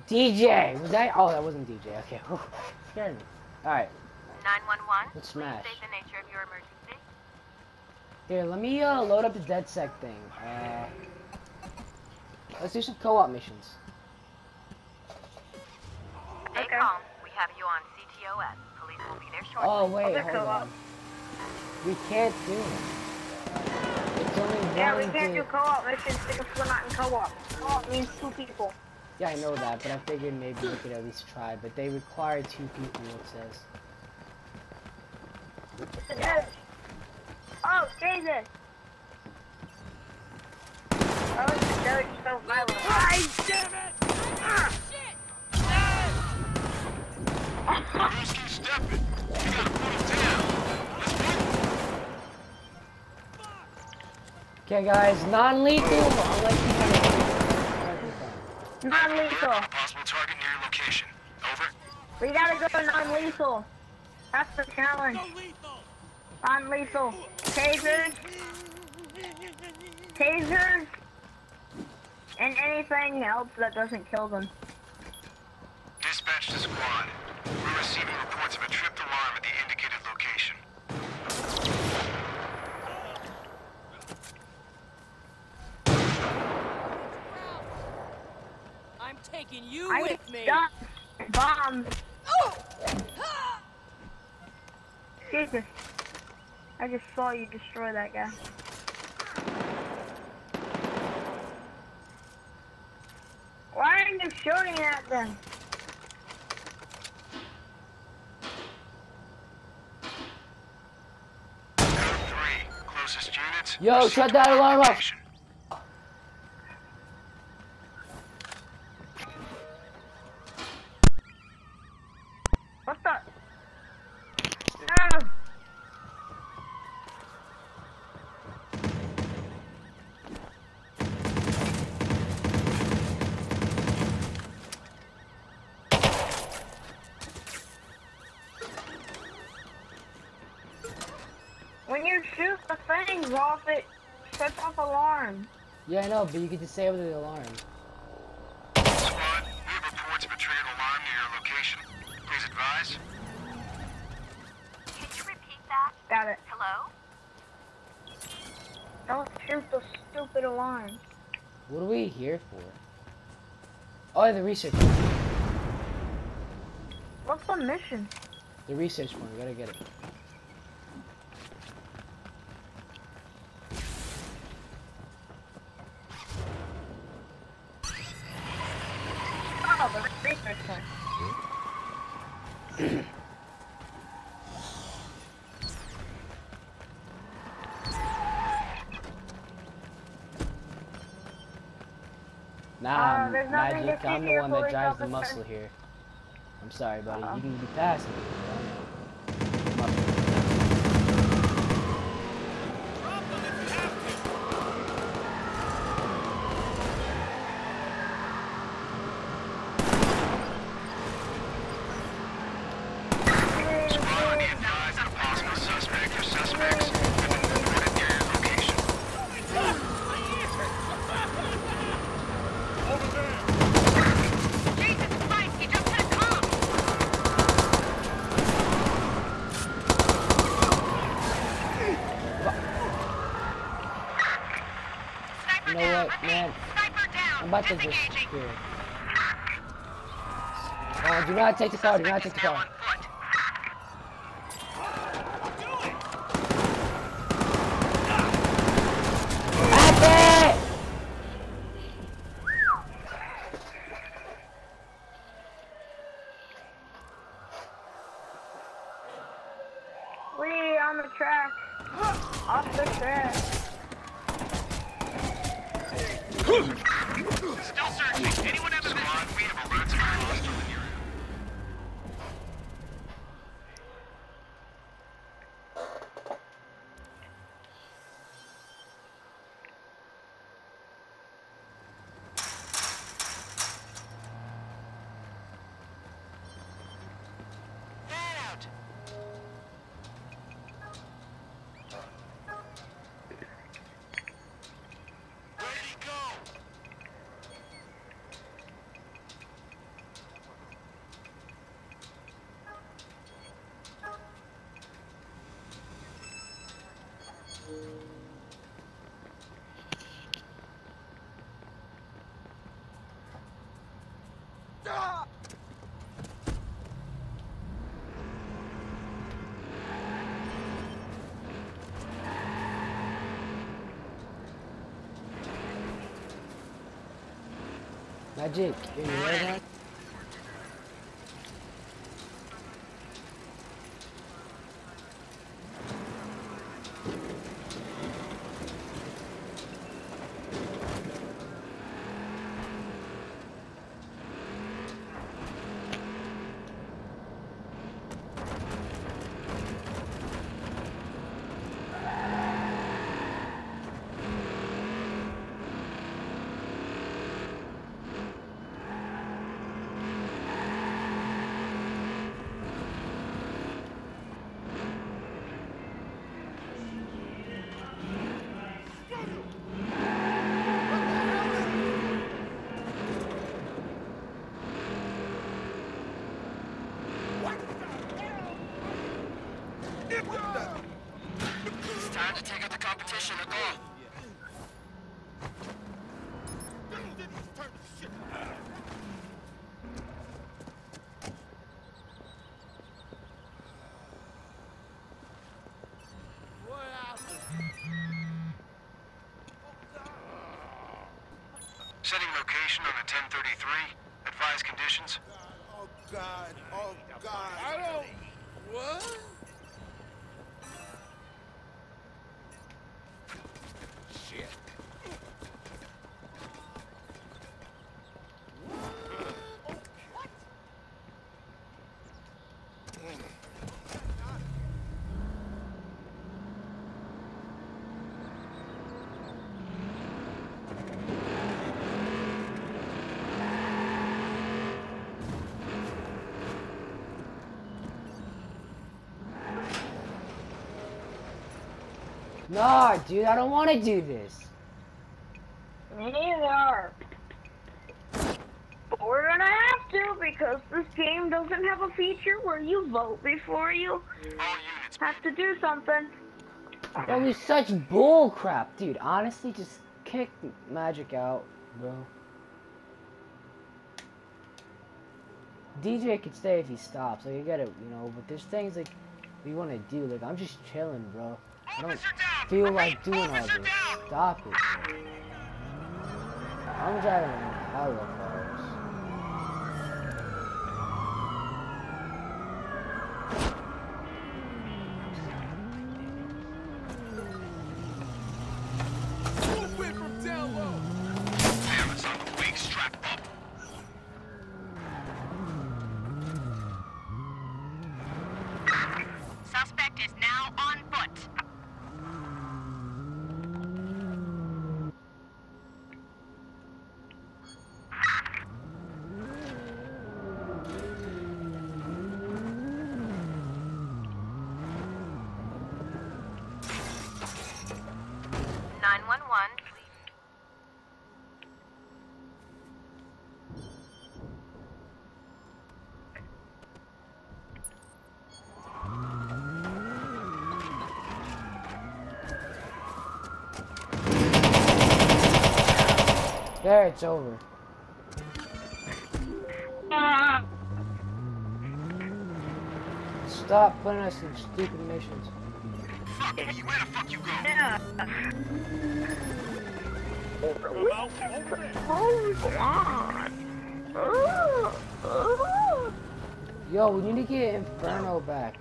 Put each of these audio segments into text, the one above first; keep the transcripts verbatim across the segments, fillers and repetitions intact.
D J! Was that? Oh, that wasn't D J. Okay. Scared me. Alright. nine one one. Let's smash. Please state the nature of your emergency. Here, let me uh, load up the DedSec thing. Uh, let's do some co-op missions. Stay Okay. calm. We have you on C T O S. Police will be there shortly. Oh, wait, Other hold co-op. on. We can't do it. It's only one Yeah, we can't to... do co-op missions because we're not in co-op. Co-op means two people. Yeah, I know that, but I figured maybe we could at least try. But they require two people, it says. It's a judge. Oh, Jesus! Oh, it's a judge so violent. Hey, damn it! Ah, shit! Just keep stepping. You gotta put him down. Let's move. Okay, guys, non-lethal. Unless you can... Non-lethal. Possible target near your location. Over. We gotta go non-lethal. That's the challenge. No lethal! Non-lethal. Tasers. Tasers. And anything else that doesn't kill them. Dispatch to squad. We're receiving reports of a tripped alarm at the indicated location. I'm taking you I with me! got bombs. Oh! Jesus. I just saw you destroy that guy. Why are you shooting at them? Code three. Closest units. Yo, proceed shut to that our alarm up. location. What the? No! When you shoot the things off, it sets off alarm. Yeah, I know, but you can disable the alarm. Squad, we have reports of a triggered alarm near your location. Please advise. Can you repeat that? Got it. Hello? Don't shoot the stupid alarm. What are we here for? Oh, the research. What's the mission? The research one. We gotta get it. Oh, the research one. Nah, Uh, there's nothing Magic. to I'm see the here, one that police drives the officer. muscle here. I'm sorry, buddy. Uh-oh. You can be passing me. Come up. Drop them if you have to! Squad, be advised that a possible suspect or suspects have been reported near your location. Jesus Christ, he just had calm! Sniper You know down, what, repeat. man? Sniper down. I'm about to just Disengaging. here. Oh, do not take the car. Do not take the Now car. on foot. Happy! We on the track. Off the track. Still searching. Anyone have a squad? We have alerts of a hostile in your area. Magic, you hear that? It's time to take out the competition. Look on. Setting location on a ten thirty-three. Advise conditions. Oh God, oh God. I don't... What? Shit. No, dude, I don't want to do this. Me neither. But we're gonna have to because this game doesn't have a feature where you vote before you All units. have to do something. That was such bull crap, dude. Honestly, just kick Magic out, bro. D J could stay if he stops. Like, you gotta, you know, but there's things like we want to do. Like, I'm just chilling, bro. I don't Officer down. feel Repeat, like doing all officer this. down. Stop it, bro. I'm driving hella cars. Movement from down low. Damn, it's on the wing. Strap up. Suspect is now on foot. nine one one, please. There, it's over. Stop putting us in stupid missions. Fuck me. Where the fuck you go? Yeah. Come out over there. Oh, come on. Ooh, ooh. Yo, we need to get Inferno back.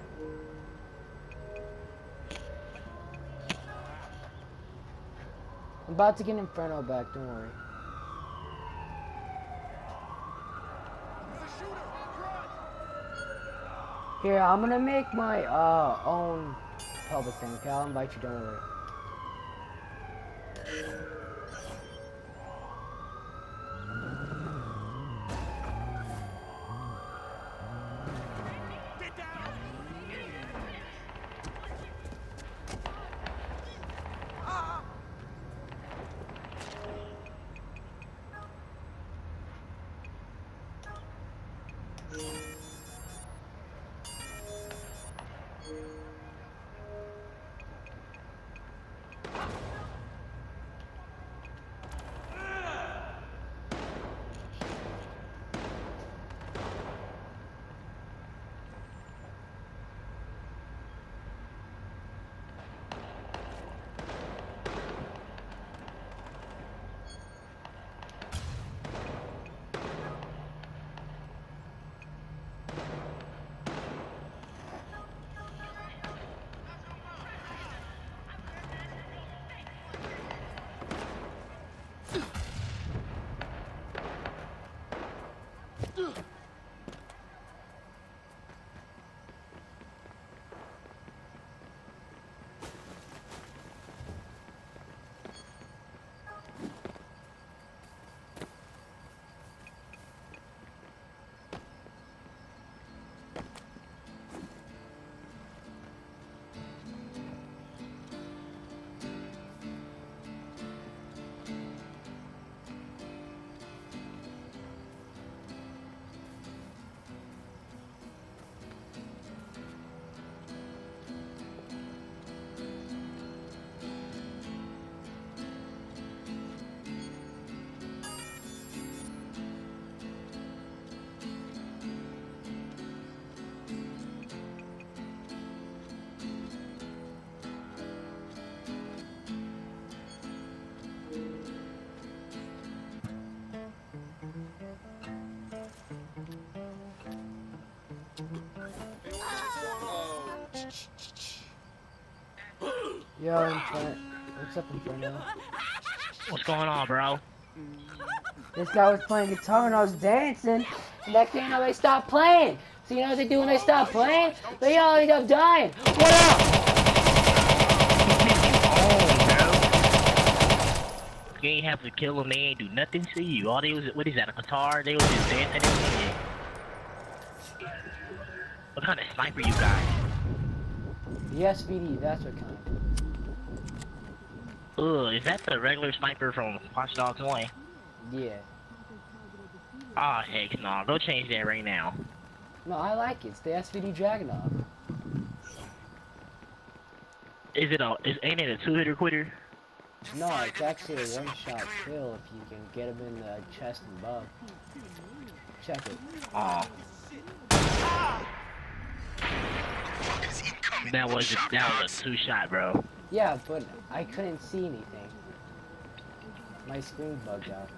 I'm about to get Inferno back, don't worry. There's a shooter. Run. Here, I'm gonna make my uh own public thing, okay? I'll invite you, don't worry. Get down. Ah. Yo, Inferno. What's up, Inferno? What's going on, bro? This guy was playing guitar and I was dancing. And next thing you know, they stopped playing. So you know what they do when they stop playing? They all end up dying. What up? You ain't have to kill them, they ain't do nothing to you. All they was, what is that, a guitar? They was just dancing and singing. What kind of sniper you got? The S V D, that's what kind. Ugh, is that the regular sniper from Watch Dogs one? Yeah. Aw, oh, heck no. Go change that right now. No, I like it. It's the S V D Dragunov. Is it a, is, ain't it a two-hitter quitter? No, it's actually a one-shot kill if you can get him in the chest and above. Check it. Aw. That was a, that was a two-shot, bro. Yeah, but I couldn't see anything. My screen bugged out.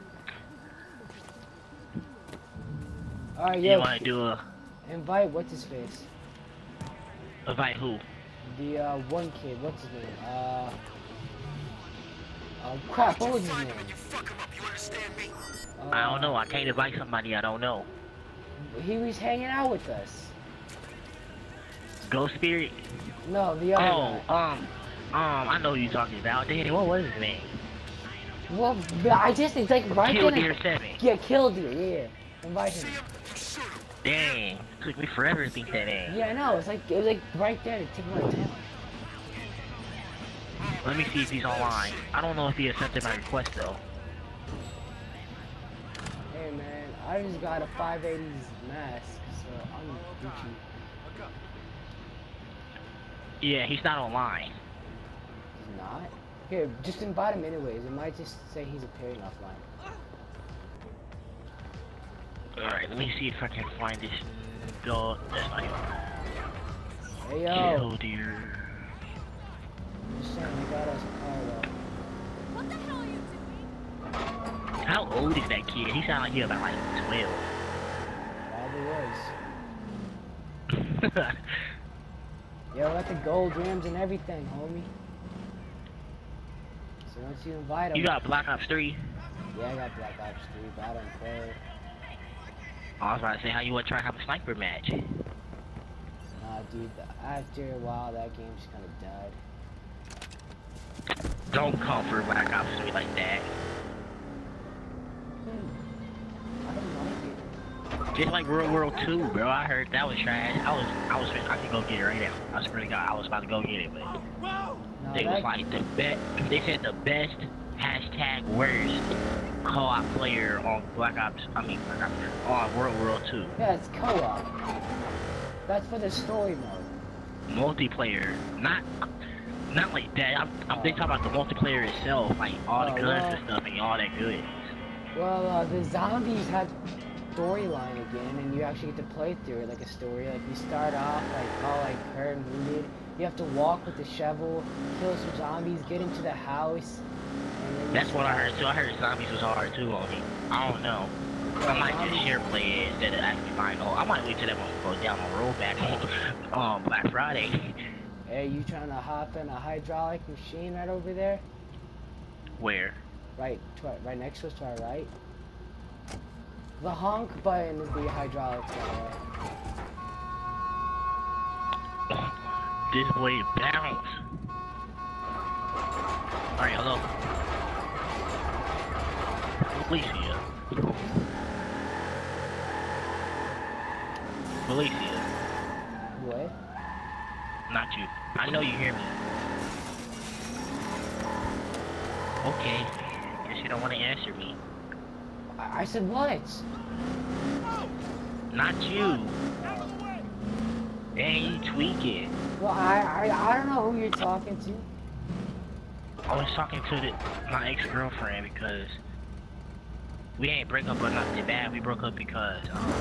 Alright, yo. You wanna do a... Invite what's his face? Invite who? The uh, one kid. What's his name? Uh. Oh crap! What was his name? Uh, I don't know. I can't invite somebody I don't know. He was hanging out with us. Ghost Spirit? No, the other Oh, guy. um, um, I know who you're talking about. Damn, what was his name? Well, I just think like right Kill then. Deer seven. Yeah, Killdeer. Yeah, invite him. Dang, took me forever to think that name. Yeah, I know. It's like it was like right there to take my town. Let me see if he's online. I don't know if he accepted my request though. Hey man, I just got a five eighties mask, so I'm Gucci. Yeah, he's not online. He's not? Here, just invite him anyways. It might just say he's appearing offline. Alright, let me see if I can find this dog. That's not him. Hey yo. Kill Deer. Just saying, we got us a car though. What the hell are you doing? How old is that kid? He sounded like he was about like twelve. Probably was. Yo, got the gold rims and everything, homie. So once you invite him. You got Black Ops three? Yeah, I got Black Ops three, but I don't play it. I was about to say, how you want to try to have a sniper match? Nah, dude, after a while, that game just kind of died. Don't come for Black Ops three like that. Hmm. I don't like it. Just like World War two, bro. I heard that was trash. I was, I was, I could go get it right now. I swear to God, I was about to go get it, but No, they that, was like the best. They said the best hashtag worst co-op player on Black Ops. I mean, Black Ops on World War two. yeah, it's co-op. That's for the story mode. Multiplayer, not, not like that. I'm, I'm they talking about the multiplayer itself, like all the Oh, guns well. and stuff and all that good. Well, uh, the zombies had storyline again, and you actually get to play through it like a story. Like you start off like all like hurt and wounded. You have to walk with the shovel, kill some zombies, get into the house. And then you That's what I heard too. I heard zombies was hard too on me. I don't know. I might just share play it instead of actually buying the whole. I might wait till that one go down on rollback on um, Black Friday. Hey, you trying to hop in a hydraulic machine right over there? Where? Right, to our, right next to us, to our right. The honk button is the hydraulics, by the way. This way to bounce. Alright, hello. Felicia. Felicia. What? Not you. I know you hear me. Okay. Guess you don't want to answer me. I, I said what? Not you. Hey, you tweaking. Well, I, I I don't know who you're talking to. I was talking to the, my ex-girlfriend because we ain't break up or nothing bad. We broke up because um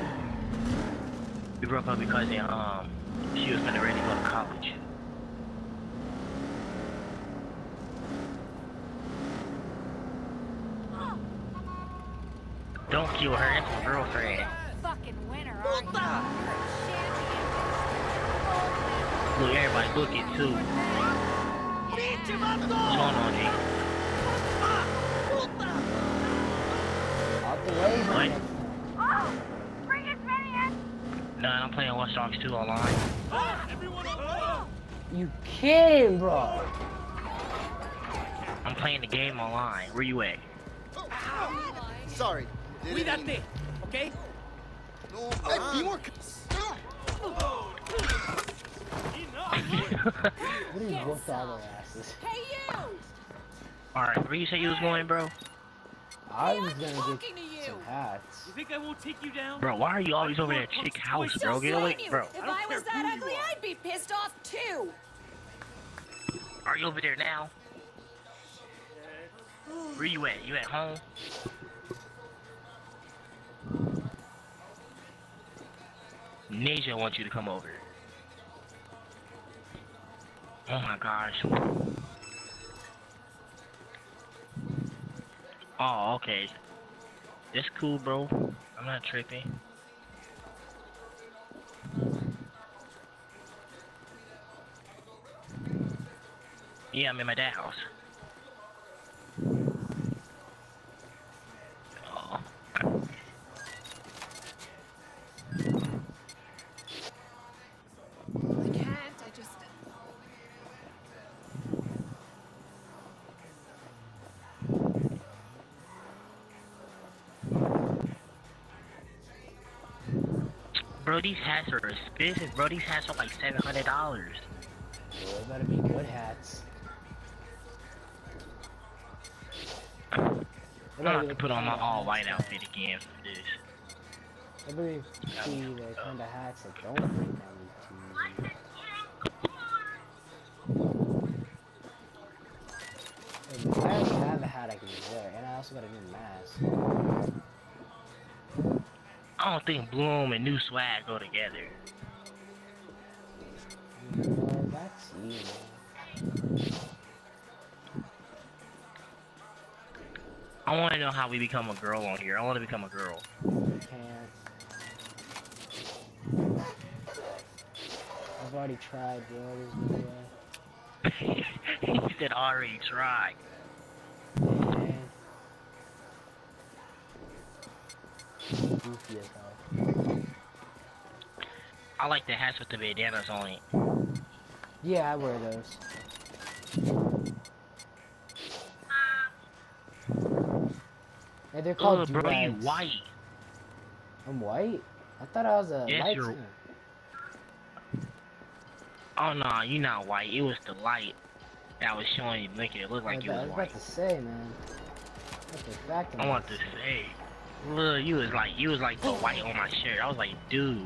we broke up because they, um she was gonna ready to go to college. Don't kill her. That's my girlfriend. Fucking winner, are you? You're a champion. Look, everybody look it too. What's going on, G? Out the way, What? man. Oh, bring as many as No, I'm playing Watch Dogs two online. You kidding, bro? I'm playing the game online. Where you at? Sorry. Cuídate, okay? No, hey, be more. What are you whooped all their asses? Hey, you! Alright, where you say you was going, bro? I Hey, was I'm gonna talking get to you. some hats. You think I won't take you down? Bro, why are you always over that chick house, bro? Just Get away, saying you. bro. If I don't I was care that who you ugly, are. I'd be pissed off too. Are you over there now? Where you at? You at home? Ninja wants you to come over. Oh my gosh. Oh, okay. That's cool, bro. I'm not tripping. Yeah, I'm in my dad's house. Oh. I can't, I just... Bro, these hats are expensive, bro. These hats are like seven hundred dollars. Well, it better be good hats. I'm gonna have to put on my all white outfit again for this. I believe see the kind of hats that don't bring down the T V. I already have a hat I can wear, and I also got a new mask. I don't think Bloom and New Swag go together. Well, that's easy. I want to know how we become a girl on here. I want to become a girl. Can't. I've already tried, bro. There's no way. He said already tried. Man. Goofy as hell. I like the hats with the bandanas on it. Yeah, I wear those. Hey, they're called Ugh, bro, you do-rags. white. I'm white? I thought I was a Yes, light you're- skin. Oh no, you not white. It was the light that was showing you, making it look like I you was was about white. to say, man. That's a fact of I it. want to say, look, you was like, you was like the white on my shirt. I was like, dude.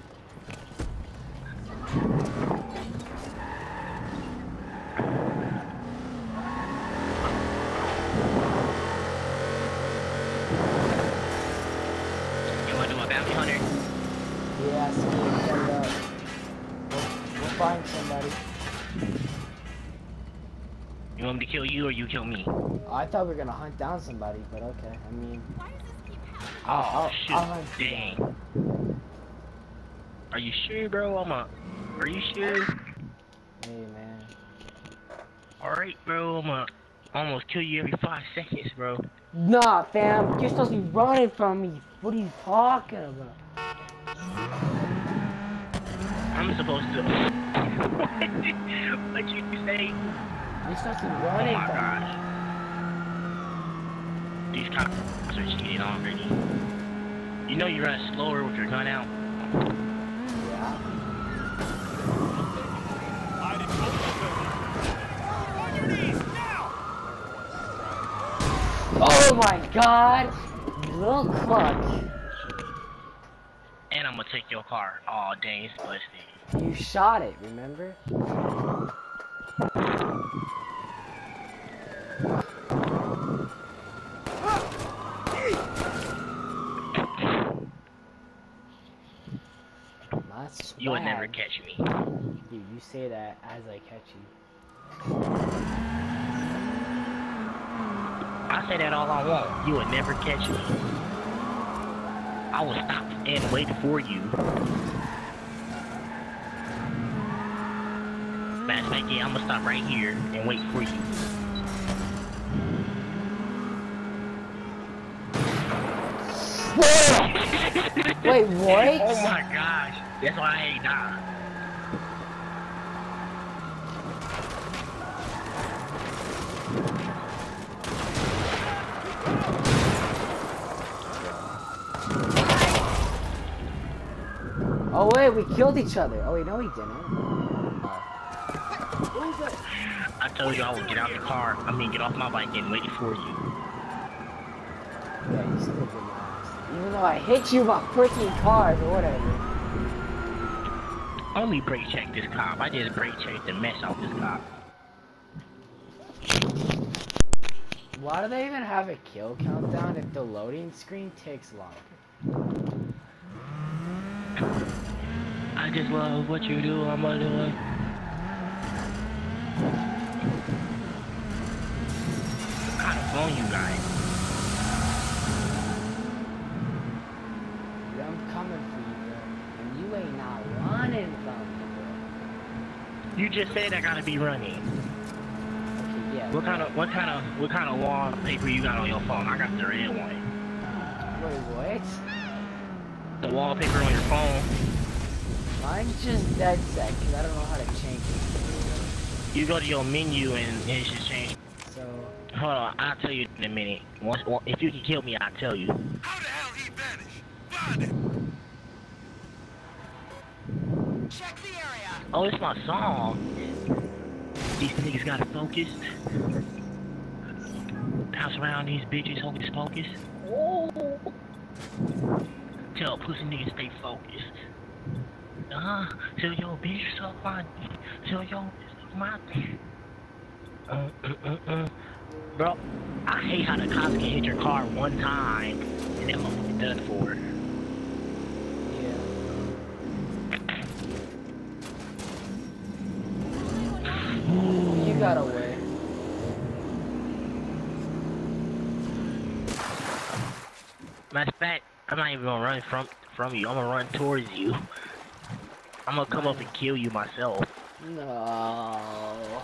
You wanna do a bounty hunter? Yeah, somebody set it up. We'll, we'll find somebody. You want me to kill you or you kill me? Oh, I thought we were gonna hunt down somebody, but okay. I mean, Why does this keep happening? Oh, I'll, I'll, shoot, I'll hunt you dang. down. Are you sure, bro? I'm a. Are you sure? Hey, man. Alright, bro. I'm a. Almost kill you every five seconds, bro. Nah, fam, you're supposed to be running from me. What are you talking about? I'm supposed to. What you say? You're supposed to be Oh running my from gosh. These cops are cheating already. You know you run slower with your gun out. me. Yeah. Oh my god! You little clutch. And I'm gonna take your car. Oh dang, it's busted. You shot it, remember? That's You would never swag. catch me. Dude, you say that as I catch you. I say that all I want. You would never catch me. I will stop and wait for you. Matter of fact, yeah, I'm gonna stop right here and wait for you. Wait, what? Oh my gosh. That's why I ain't died. Oh wait, we killed each other. Oh wait, no we didn't. I told you I would get out the car. I mean, get off my bike and wait for you. Yeah, you still did last. Even though I hit you my freaking car or whatever. Only brake check this cop. I just brake checked the mess out this cop. Why do they even have a kill countdown if the loading screen takes long? I just love what you do. I'm gonna do it. What kind of phone you got? I'm coming for you, bro. And you ain't not running from me, bro. You just said I gotta be running. Okay, yeah. What kind of what kind of what kind of wallpaper you got on your phone? I got the red one. Wait, what? The wallpaper on your phone. Mine's just dead set, because I don't know how to change it. You go to your menu and it should change. So, Hold on, I'll tell you in a minute. Once, well, if you can kill me, I'll tell you. How the hell he vanished? Find it. Check the area. Oh, it's my song. These niggas gotta focus. Bounce around these bitches, hocus pocus. Oh. Tell pussy niggas stay focused. Uh, tell your bitch suck my dick. Tell your bitch suck my dick. Uh, uh, uh, uh. Bro, I hate how the cops can hit your car one time and then I'm done for. yeah. You got away. Matter of fact, I'm not even gonna run from from you. I'm gonna run towards you. I'm gonna come up and kill you myself. No.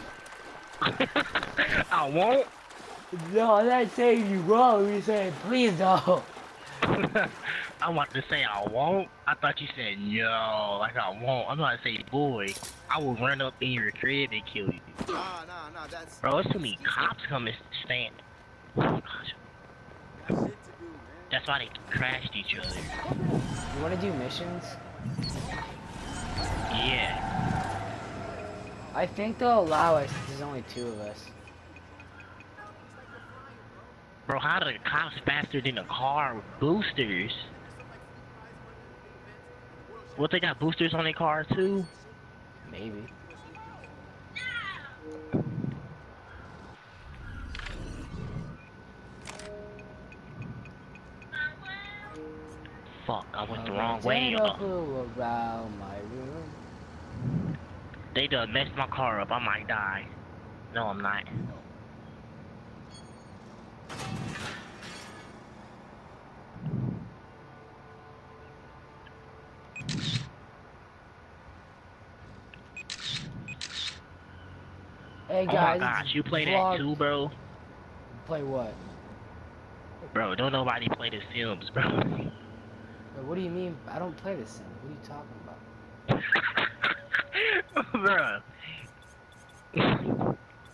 I won't. No, I'm not saying you wrong. You're saying, please don't. I'm about to say I won't. I thought you said no, like I won't. I'm about to say, boy, I will run up in your crib and kill you. Nah, nah, nah, that's... Bro, it's too many cops coming stand. Oh, gosh. Got shit to do, man. That's why they crashed each other. You want to do missions? Yeah. I think they'll allow us. There's only two of us. Bro, how do the cops faster than a car with boosters? What, they got boosters on their car too? Maybe. Fuck, I went the wrong way. Potato Uh, flew around my room. they done messed my car up. I might die. No, I'm not. Hey guys. Oh my gosh, you play that vlog- too, bro? Play what? You Bro, don't nobody play The Sims, bro. Wait, what do you mean? I don't play The Sims. What are you talking about? Bro.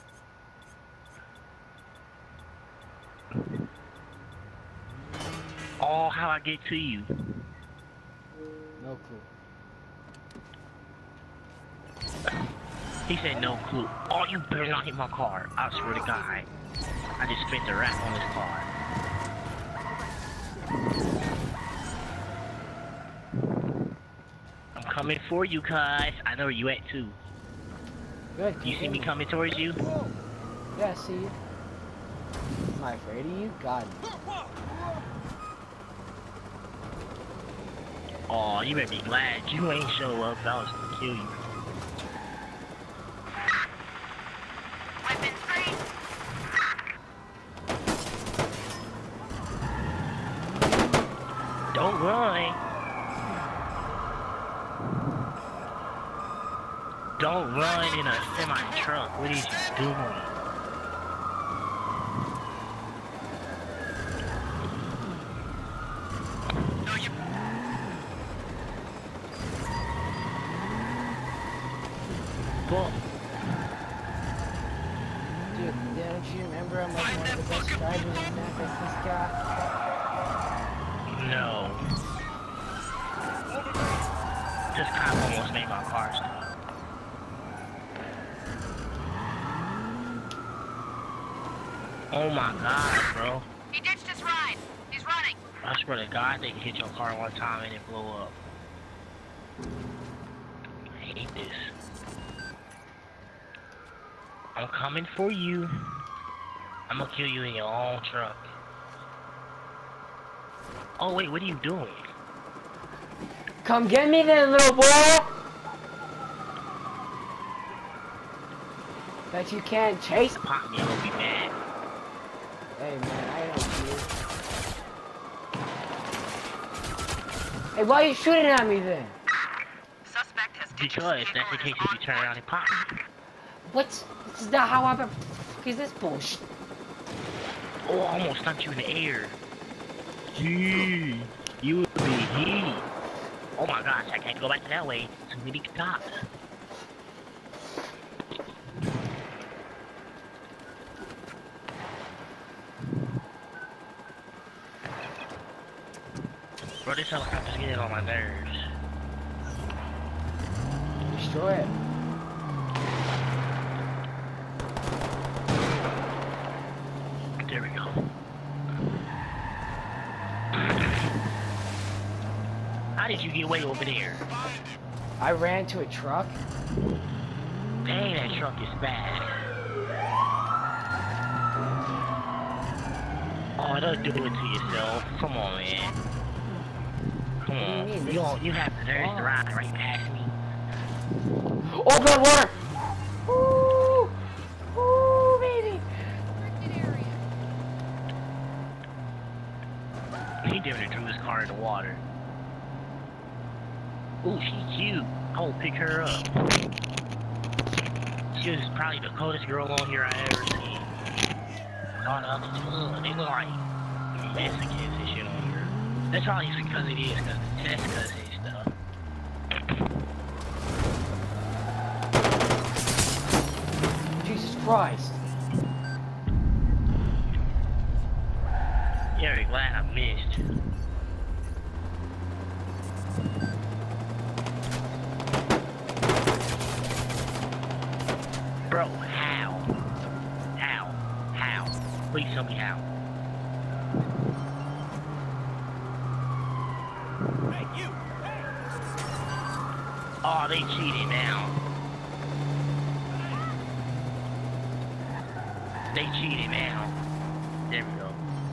Oh, how I get to you? No clue. He said no clue. Oh, you better not hit my car. I swear to God. I just spent the wrap on this car. I'm coming for you, cuz. I know where you at, too. Good. You see me coming towards you? Yeah, I see you. Am I afraid of you? God. Oh, you better be glad you ain't show up. I was gonna kill you. Weapons free. Don't run. Don't run in a semi-truck. What is you doing? No, you. Well, Dude, don't you remember I'm like one of the best drivers in that as this guy? no. This cop almost made my car stop. Oh my God, bro. He ditched his ride. He's running. I swear to God, they can hit your car one time and it blow up. I hate this. I'm coming for you. I'm gonna kill you in your own truck. Oh wait, what are you doing? Come get me then, little boy! Bet you can't chase. Pop me, I'm gonna be mad. Hey man, I don't you. Hey, why are you shooting at me then? Suspect has ditched Because his that's the case if you turn around and pop me. What? This is not how I. What is this bullshit? Oh, I almost stumped you in the air. Gee, you would be heat. Oh my gosh, I can't go back that way. Too many cops. Bro, this helicopter's getting on my nerves. Destroy it. There we go. How did you get way over there? I ran to a truck. Dang, that truck is bad. Oh, don't do it to yourself. Come on, man. Come on. What do you mean? You, don't, you have the nerves to ride right past me. Oh, bad water! Woo! Woo, baby! He damn near threw his car in the water. Ooh, she's cute. I will pick her up. She was probably the coldest girl on here I ever seen. All the other two, they look like Mexicans and shit on here. That's probably because it is, because the test cuts and stuff. Jesus Christ. Yeah, I'm glad I missed. Bro, how? How? How? Please tell me how. Hey, you! Hey! Oh, they cheated now. They cheated now. There we go.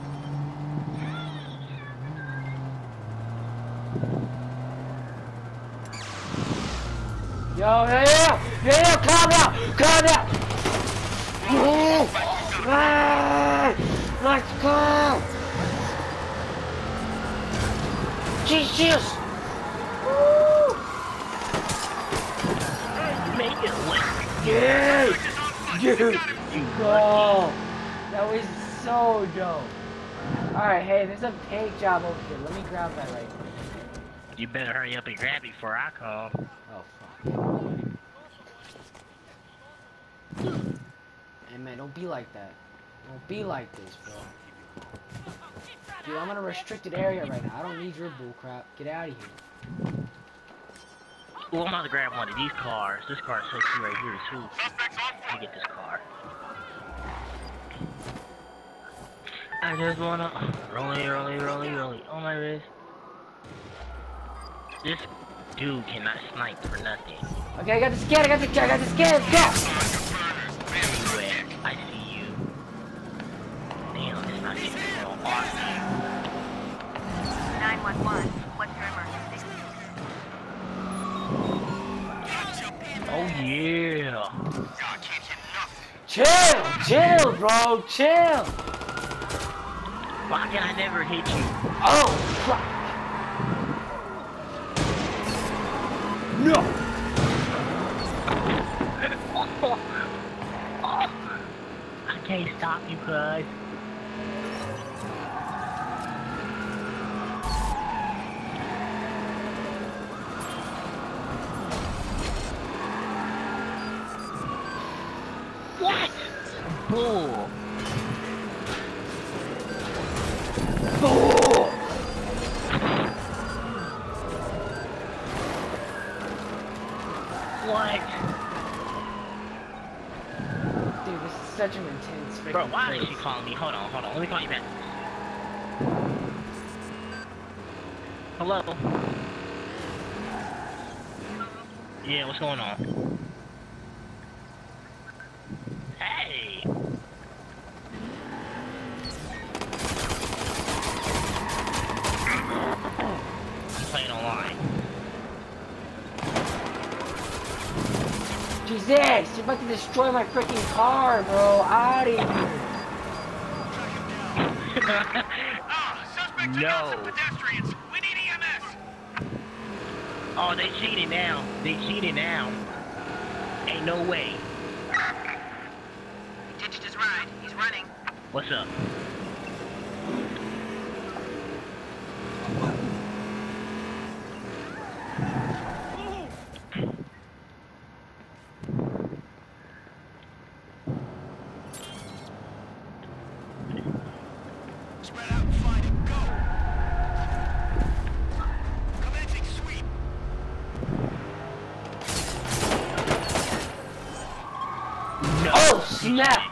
Yo, yeah, yeah, yeah, yeah, calm down, calm down. Ooh, ah, let's go. Jesus. Woo. Make it work. Yeah, dude. Oh, that was so dope. Alright, hey, there's a paint job over here. Let me grab that right quick. You better hurry up and grab it before I come. Oh, fuck. Hey, man, don't be like that. Don't be like this, bro. Dude, I'm in a restricted area right now. I don't need your bullcrap. Get out of here. Well, I'm about to grab one of these cars. This car is sexy right here, too. Suspects on Let me foot. get this car. I just wanna rolling, rolling, rolling, rolling on my wrist. This dude cannot snipe for nothing. Okay, I got the scan. I got the I got the scan. Go! Anyway, I see you. Damn, it's not even so awesome. nine one one. What's your emergency? Oh yeah. God, can't hit nothing. Chill, chill, bro, chill. Why can I never hit you? Oh, fuck. No. I can't stop you, cuz. What? Bull. Bull. What? Dude, this is such an intense freaking Bro, why place. is she calling me? Hold on, hold on. Let me call you back. Hello? Yeah, what's going on? Hey! You playing online? Jesus, you're about to destroy my freaking car, bro. Out of here. Ah, suspect took out some No. pedestrians. We need E M S. Oh, they cheated now. They cheated now. Ain't no way. Ditched his ride. He's running. What's up? Spread out and find him. Go. Commencing sweep. No. Oh, snap.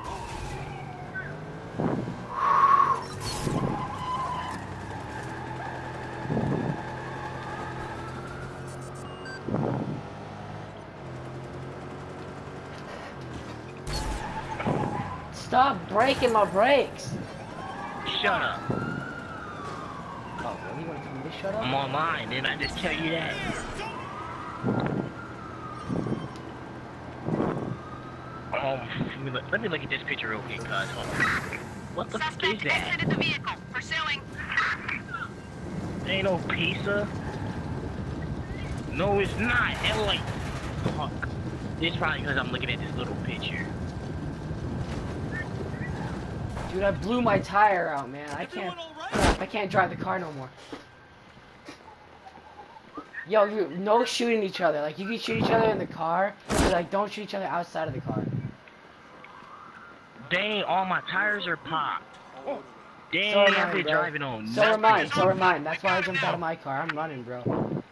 Stop breaking my brakes. Shut up. Oh, really? You want to tell me to shut up? I'm online. Didn't I just tell you that? Um, let me look, let me look at this picture real quick, cuz. Hold on. What the fuck is that? exited the vehicle. Pursuing. Ain't no pizza. No, it's not. And like, fuck. It's probably because I'm looking at this little picture. Dude, I blew my tire out, man. I can't. I can't drive the car no more. Yo, you no shooting each other. Like you can shoot each other in the car, but like don't shoot each other outside of the car. Dang, all my tires are popped. So Dang, am I've I, been bro. driving on So are nothing. mine. So are mine. That's why I jumped out of my car. I'm running, bro.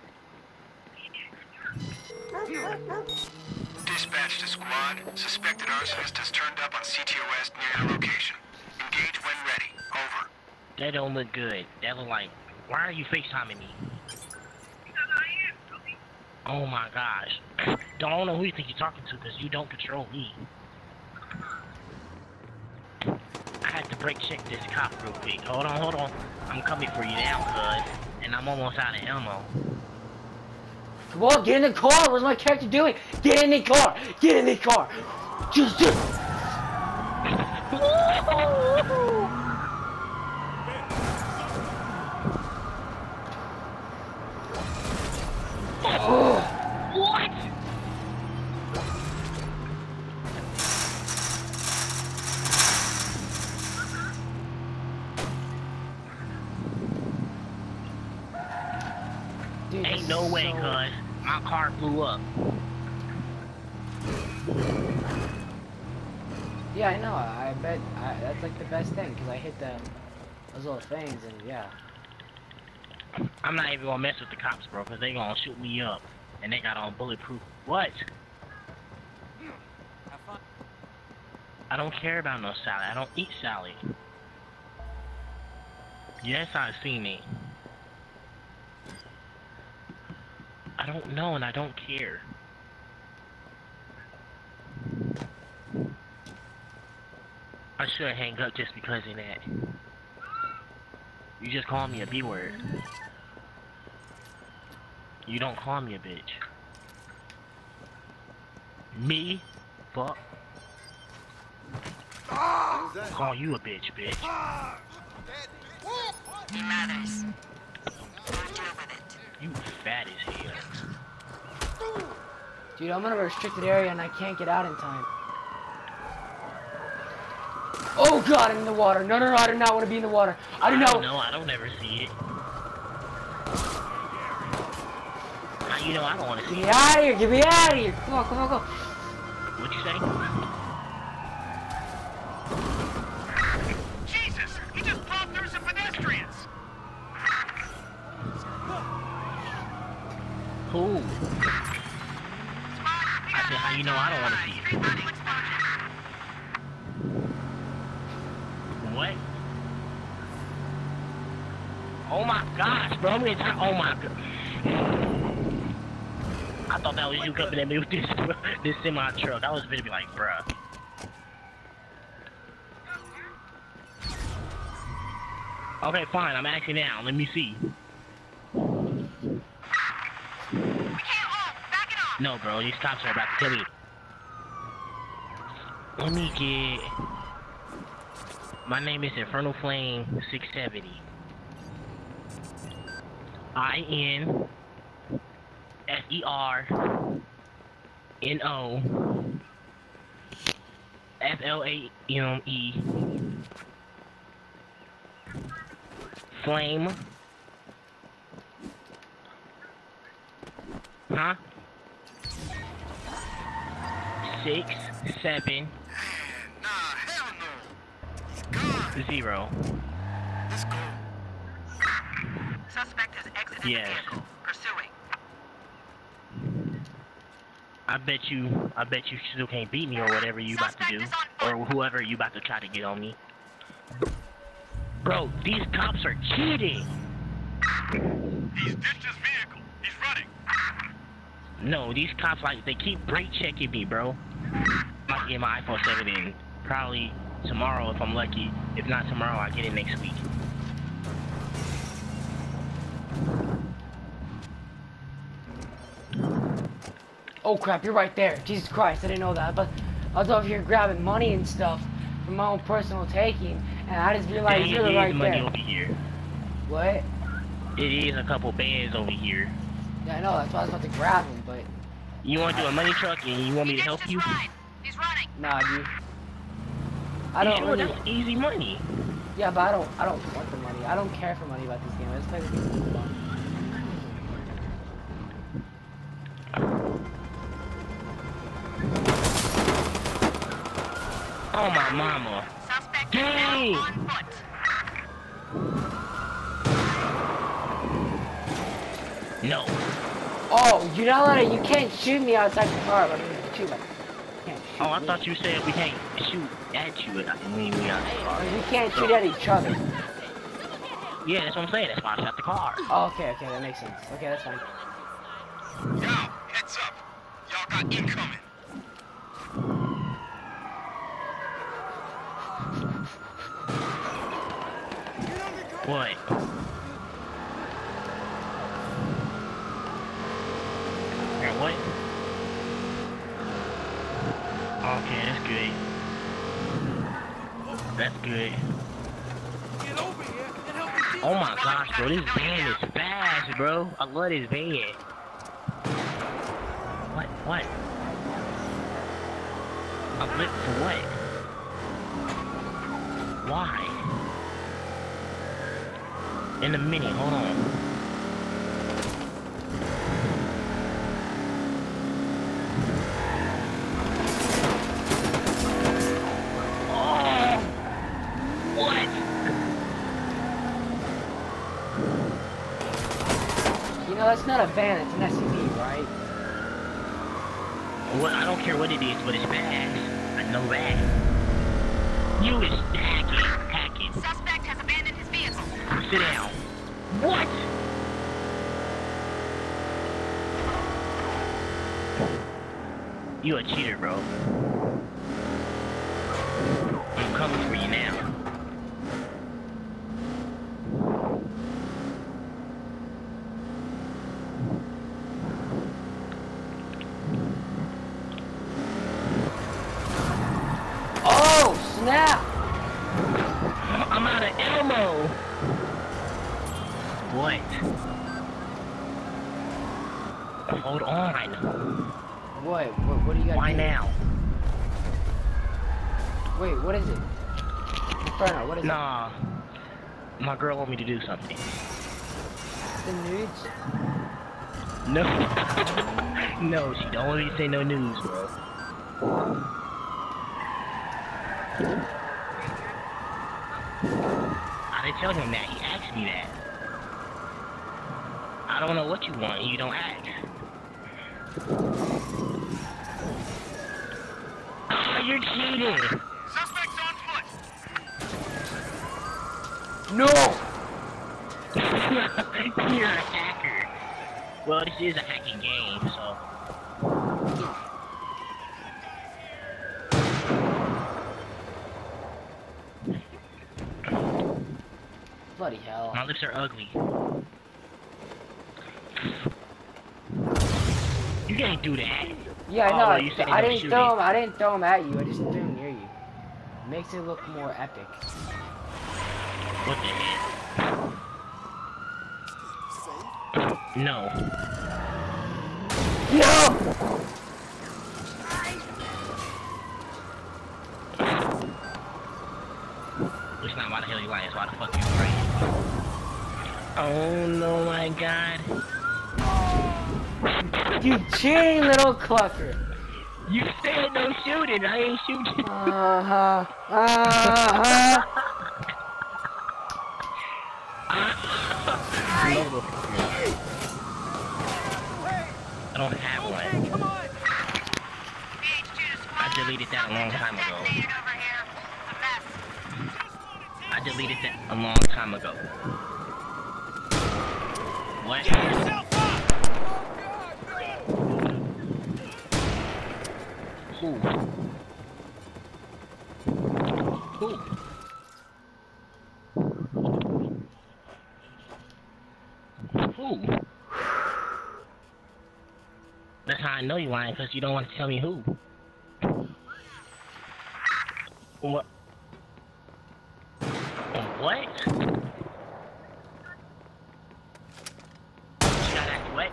Dispatch to squad. Suspected arsonist has turned up on C T O S near your location. Engage when ready. Over. That don't look good. That look like, why are you FaceTiming me? Oh my gosh. Don't know who you think you're talking to because you don't control me. I had to break check this cop real quick. Hold on, hold on. I'm coming for you now, cuz. And I'm almost out of ammo. Come on, get in the car. What's my character doing? Get in the car. Get in the car. Just, just. What? Dude, Ain't this no is way, so- cuz. My car blew up. Yeah, I know. I bet I, that's like the best thing because I hit the those little things and yeah. I'm not even gonna mess with the cops, bro, because they gonna shoot me up. And they got on bulletproof. What? Have fun. I don't care about no salad. I don't eat salad. Yes, I've seen it. I don't know and I don't care. I should hang up just because of that. You just call me a B word. You don't call me a bitch. Me? Fuck. Call you a bitch, bitch. He matters. Don't deal with it. You fat as hell. Dude, I'm in a restricted area and I can't get out in time. Oh god, I'm in the water. No, no, no, I do not want to be in the water. I do I not. don't know, I don't ever see it. How you know I don't want to Get see me it? out of here. Get me out of here. Come on, come on, come on. What you say? Jesus! He just plowed through some pedestrians! Who? I said, how you know I don't want to see it? What? Oh my gosh, bro, I'm gonna try. Oh my god. I thought that was you coming at me with this this semi truck. I was gonna be like, bruh. Okay, fine. I'm actually down. Let me see. We can't hold. Back it off. No, bro. These cops are about to kill me. Let me get. My name is Infernal Flame six seventy. I N F E R N O F L A M E Flame. Huh? Six, seven, Nah, hell no. He's gone. zero. Let's go. Suspect has exited Yes. the vehicle. Pursuing. I bet you, I bet you still can't beat me or whatever you about to do, or whoever you about to try to get on me. Bro, these cops are cheating. He's ditched his vehicle. He's running. No, these cops like they keep brake checking me, bro. I might get my iPhone seven in probably tomorrow if I'm lucky. If not tomorrow, I get it next week. Oh crap, you're right there. Jesus Christ, I didn't know that. But I was over here grabbing money and stuff for my own personal taking, and I just realized There you're is right money there. over here. What? It is a couple bands over here. Yeah, I know. That's why I was about to grab him, but You want to do a money truck and you want me He to help ditched you? his ride. He's running. nah, dude. I You don't sure really. that's easy money? Yeah, but I don't. I don't want the money. I don't care for money about this game. I just play the game for fun. Oh my mama. Suspect Dang. is now on foot. No. Oh, you're not allowed to. You can't shoot me outside the car. I mean, shoot. Like, you can't shoot Oh, I me. thought you said we can't shoot at you when we out the car. We can't shoot at each other. Yeah, that's what I'm saying. That's why I shot the car. Oh, okay, okay, that makes sense. Okay, that's fine. Yo, heads up. Y'all got incoming. What? And what? Okay, that's good. That's good. Get over here and help me. Oh my gosh, bro, this van is fast, bro. I love this van. What? What? A blip for what? Why? In a minute, hold on. No, that's not a van, it's an S U V, right? What? I don't care what it is, but it's fast. I know that. You is hacking, hacking. Suspect has abandoned his vehicle. Sit down. What? You a cheater, bro. I'm coming for you now. Oh, snap! I'm out of ammo. What? Hold on. What? What, what do you got? Why now? Wait, what is it? Inferno, what is Nah. My girl want me to do something. it? The nudes? No. No, she don't want me to say no news, bro. I didn't tell him that. He asked me that. I don't know what you want. You don't ask. Oh, you're cheating. Suspects on foot. No! You're a hacker. Well, this is a hacking game, so. Bloody hell. My lips are ugly. You can't do that. Yeah, Oh, no, well, you said I no didn't shooting. throw him. I didn't throw him at you. I just threw him near you. Makes it look more epic. What the heck? No. No! It's not why the hell you lying, it's why the fuck you praying. Oh no, my god. You cheating little clucker. You said no shooting, I ain't shooting. Uh-huh. Uh-huh. I don't have one. Come on! I deleted that a long time ago. I deleted that a long time ago. What? Who? Who? Who? That's how I know you lying, because you don't want to tell me who. What? What? You got that wet?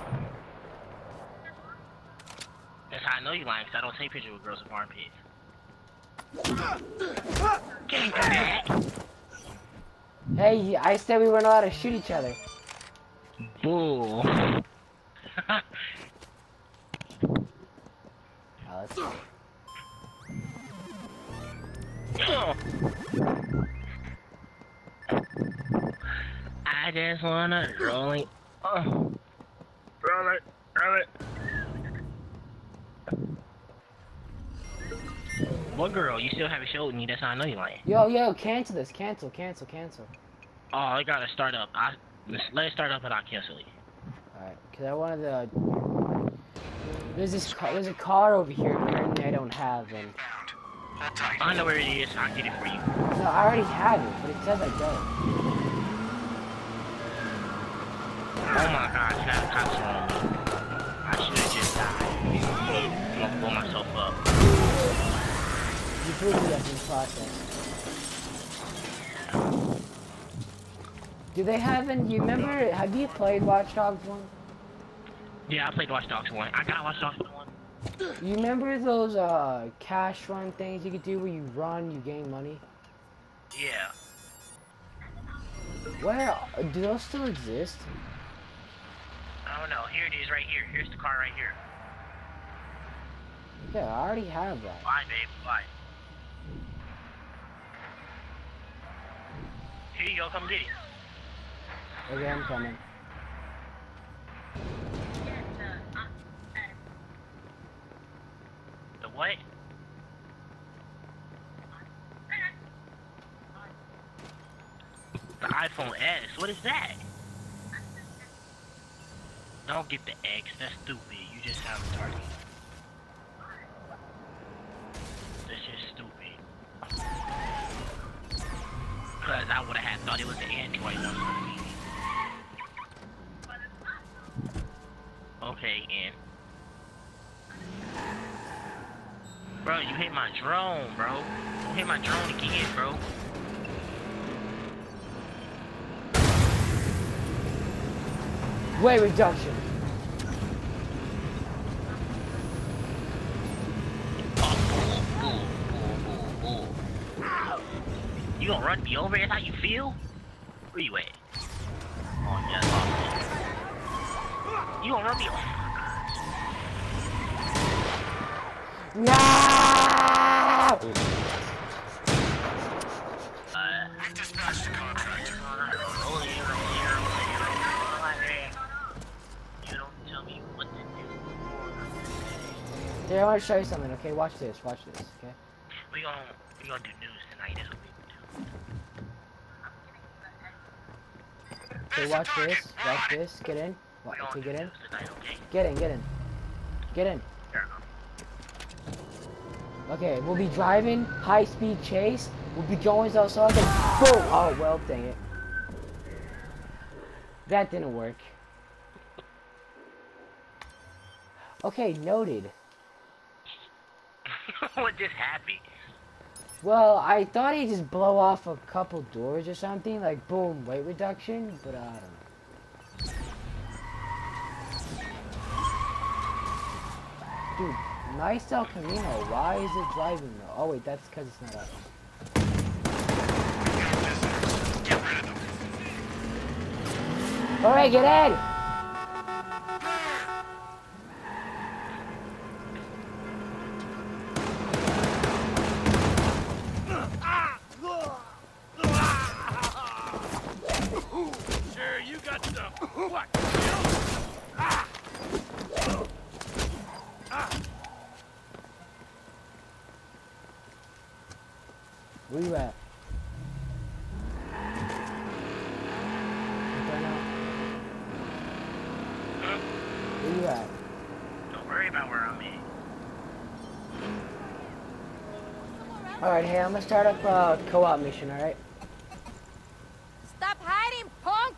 That's how I know you lying, because I don't take pictures with girls with armpits. Can't do that. Hey, I said we weren't allowed to shoot each other. Bull. Oh, let's go. I just wanna roll it. Oh. Roll it, roll it. What girl? You still haven't showed me. That's how I know you lying. Yo, yo, cancel this. Cancel, cancel, cancel. Oh, I gotta start up. I let it start up and I'll cancel it. Alright, cause I wanted to. There's this. Car, there's a car over here apparently I don't have, and I know where it is. I'll get it for you. no, I already have it, but it says I don't. Oh my gosh, now the cops are on me. I should have just died. I'm gonna blow myself up. You proved me that's in process. Do they have any? You remember? Have you played Watch Dogs one? Yeah, I played Watch Dogs one. I got Watch Dogs one. You remember those uh cash run things you could do where you run, you gain money? Yeah. Where do those still exist? I don't know. Here it is, right here. Here's the car right here. Yeah, I already have that. Bye, babe. Bye. Here you go. Come get it. Okay, I'm coming. iPhone S. What is that? Don't get the X. That's stupid. You just have a target. That's just stupid. Cause I would have thought it was the Android one. Okay, and bro, you hit my drone, bro. You hit my drone again, bro. Weight reduction. You gonna run me over? That's how you feel? Where you at? Oh, yeah, that's awesome. You gonna run me over? No! I dispatched the contractor. You don't tell me what to do. Here, I want to show you something, okay? Watch this, watch this, okay? We gonna, we gonna do news tonight, is what we Okay, watch this, watch this, get in. We Wa- gonna Okay, do get in. news tonight, okay? Get in, get in. Get in. Here. Okay, we'll be driving, high-speed chase. We'll be going outside, and boom! Oh, well, dang it. That didn't work. Okay, noted. What just happened? Well, I thought he'd just blow off a couple doors or something, like boom, weight reduction, but I don't know. Dude, nice El Camino, why is it driving though? Oh wait, that's because it's not up. Get rid of them. Alright, get in! Sure, you got some. What? Where you at? Where you at? Don't worry about where I'm at. Alright, hey, I'm gonna start up a co-op mission, alright? Stop hiding, punk!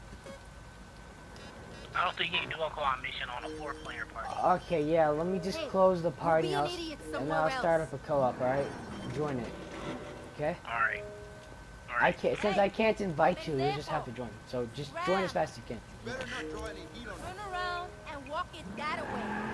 I don't think you can do a co-op mission on a four-player party. Okay, yeah, let me just Hey, close the we'll party be and an I'll, idiot and then somewhere I'll start else. up a co-op, alright? Join it. Okay? Alright. I Alright. can't, since I can't invite you, you just have to join. So just join as fast as you can. Better not draw any heat on Turn around and walk it that way.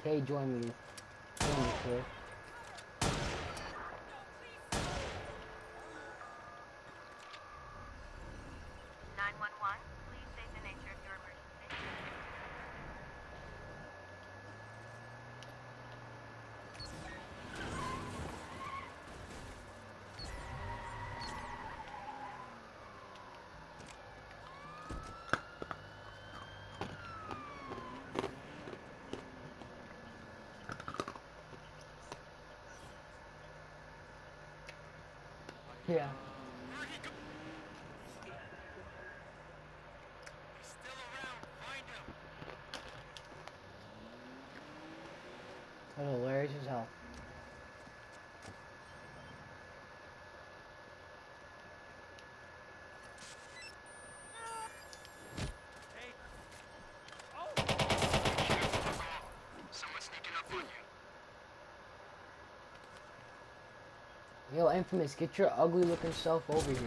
Hey, join me. Join me, kid. nine one one, please state the nature of your emergency. Yeah. Where'd he go? He's still around. Find him. That's hilarious as hell. Someone's sneaking up on you. Yo, Infamous, get your ugly looking self over here.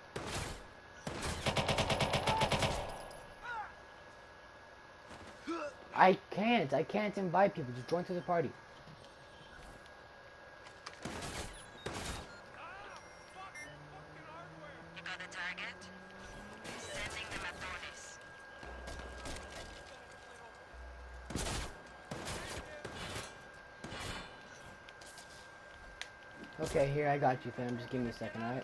I can't. I can't invite people. Just join to the party. You got the target? Sending them at Donis. Okay, here, I got you, fam. Just give me a second, alright?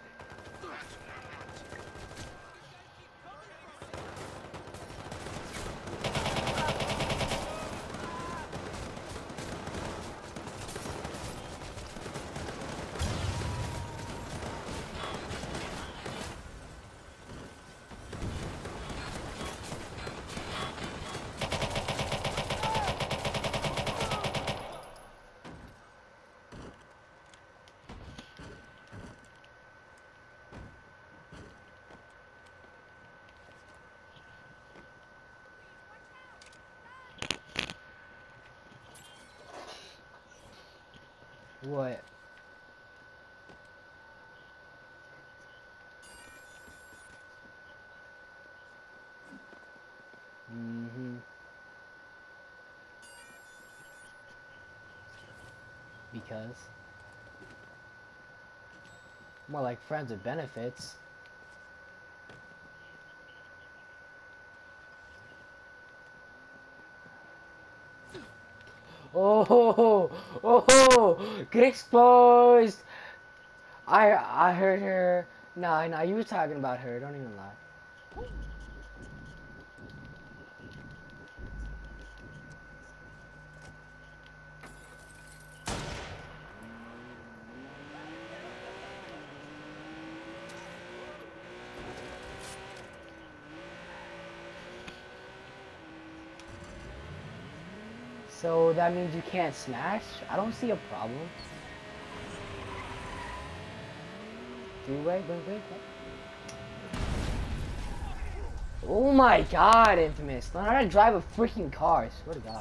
What? Mm-hmm. Because? More like friends with benefits. Oh, oh, get exposed. I I heard her. Nah, nah, you were talking about her. Don't even lie. So that means you can't smash? I don't see a problem. Three way, wait, wait, wait. Oh my god, Infamous. Learn how to drive a freaking car, I swear to god.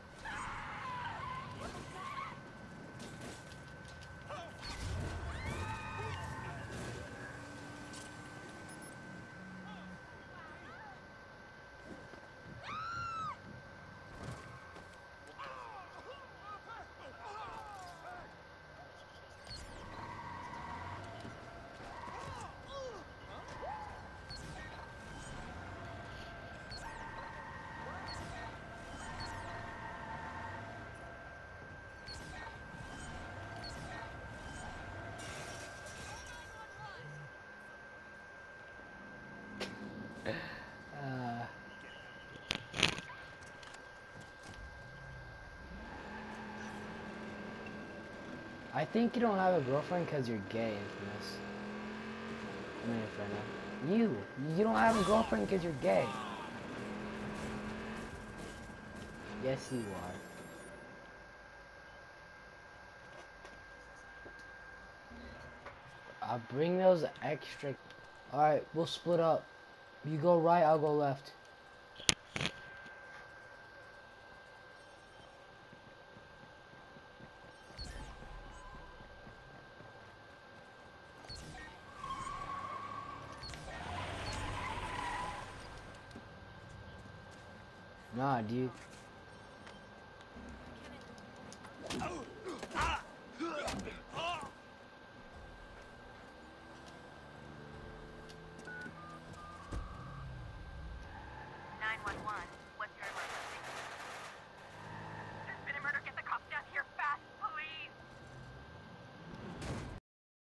Uh, I think you don't have a girlfriend because you're gay, Infamous. I mean, Inferno. You! You don't have a girlfriend because you're gay. Yes, you are. I'll bring those extra... Alright, we'll split up. You go right, I'll go left. Nah, dude. Oh.